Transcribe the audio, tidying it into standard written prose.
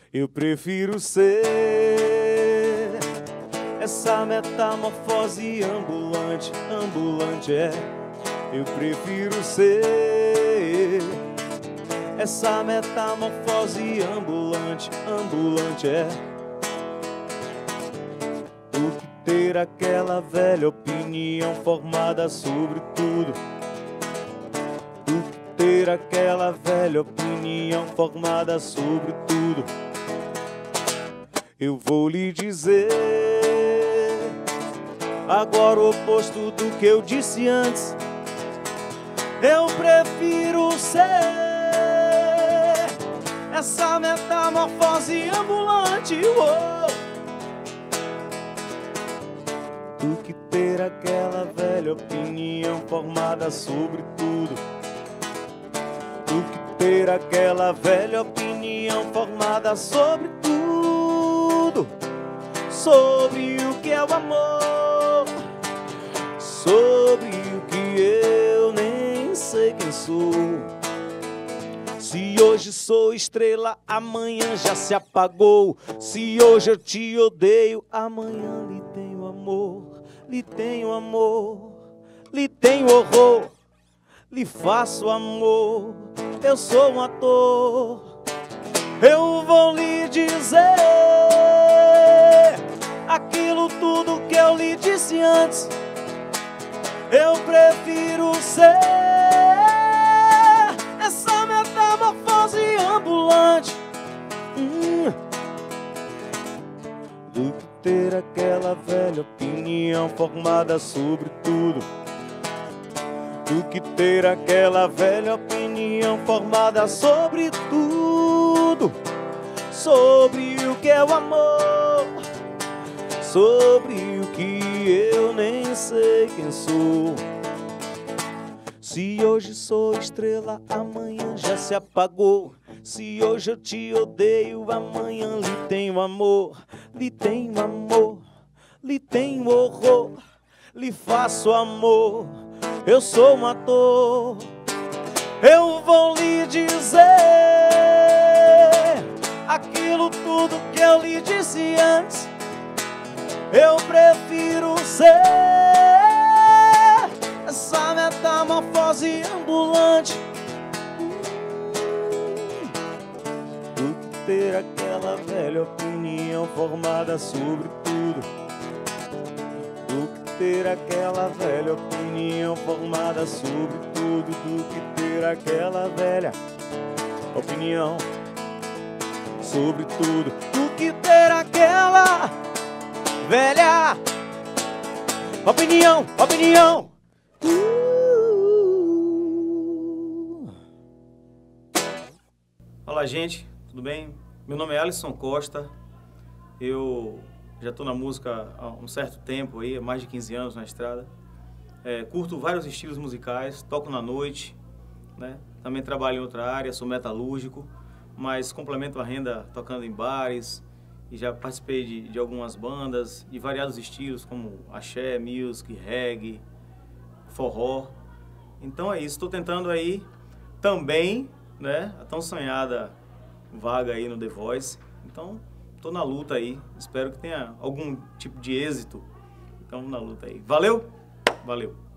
Eu prefiro ser essa metamorfose ambulante, ambulante é. Eu prefiro ser essa metamorfose ambulante, ambulante é. Do que ter aquela velha opinião formada sobre tudo. Do que ter aquela velha opinião formada sobre tudo. Eu vou lhe dizer agora o oposto do que eu disse antes. Eu prefiro ser essa metamorfose ambulante, do que ter aquela velha opinião formada sobre tudo. Do que ter aquela velha opinião formada sobre tudo. Sobre o que é o amor, sobre o que eu nem sei quem sou. Se hoje sou estrela, amanhã já se apagou. Se hoje eu te odeio, amanhã lhe tenho amor. Lhe tenho amor, lhe tenho horror, lhe faço amor. Eu sou um ator. Eu vou lhe dizer aquilo tudo que eu lhe disse antes. Eu prefiro ser essa metamorfose ambulante, do que ter aquela velha opinião formada sobre tudo. Do que ter aquela velha opinião formada sobre tudo. Sobre o que é o amor, sobre o que eu nem sei quem sou. Se hoje sou estrela, amanhã já se apagou. Se hoje eu te odeio, amanhã lhe tenho amor. Lhe tenho amor, lhe tenho horror, lhe faço amor. Eu sou um ator. Eu vou lhe dizer aquilo tudo que eu lhe disse antes. Eu prefiro ser essa metamorfose ambulante, do que ter aquela velha opinião formada sobre tudo. Do que ter aquela velha opinião formada sobre tudo. Do que ter aquela velha opinião sobre tudo. Do que ter aquela velha opinião, opinião. Fala, gente, tudo bem? Meu nome é Alisson Costa. Eu já estou na música há um certo tempo aí, há mais de 15 anos na estrada. Curto vários estilos musicais, toco na noite, né? Também trabalho em outra área, sou metalúrgico, mas complemento a renda tocando em bares. E já participei de algumas bandas de variados estilos, como axé, music, reggae, forró. Então é isso, estou tentando aí também, né, a tão sonhada vaga aí no The Voice. Então, estou na luta aí, espero que tenha algum tipo de êxito. Então, na luta aí. Valeu? Valeu!